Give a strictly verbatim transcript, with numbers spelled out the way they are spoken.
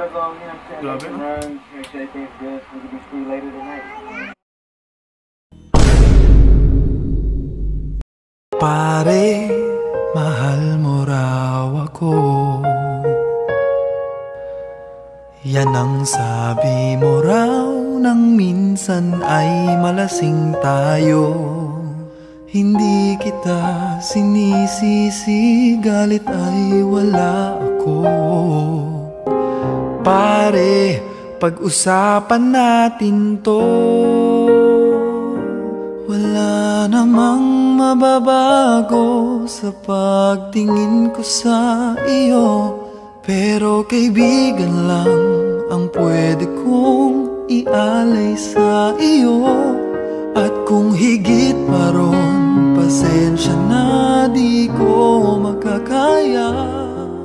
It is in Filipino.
gotta go, you know what I'm saying? Grabe, Make some no? runs, make sure everything's good so we can be free later tonight. Pare, mahal mo raw ako. Yan ang sabi mo raw nang minsan ay malasing tayo. Hindi kita sinisisi, galit ay wala ako. Pare, pag-usapan natin to. Wala namang mababago sa pagtingin ko sa iyo. Pero kaibigan lang ang pwede kong ialay sa iyo. At kung higit pa ron, pasensya na di ko makakaya.